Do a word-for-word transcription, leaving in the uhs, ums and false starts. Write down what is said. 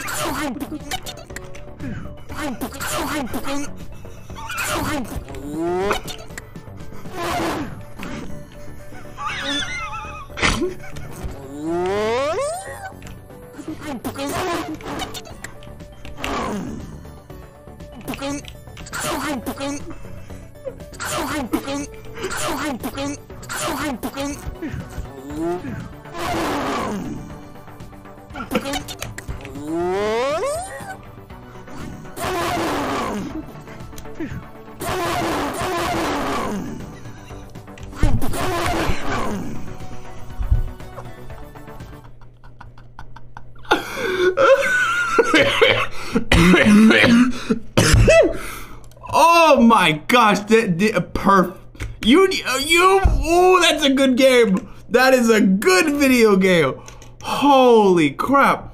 Oh my gosh, that, that perf. You, you, oh, that's a good game. That is a good video game. Holy crap.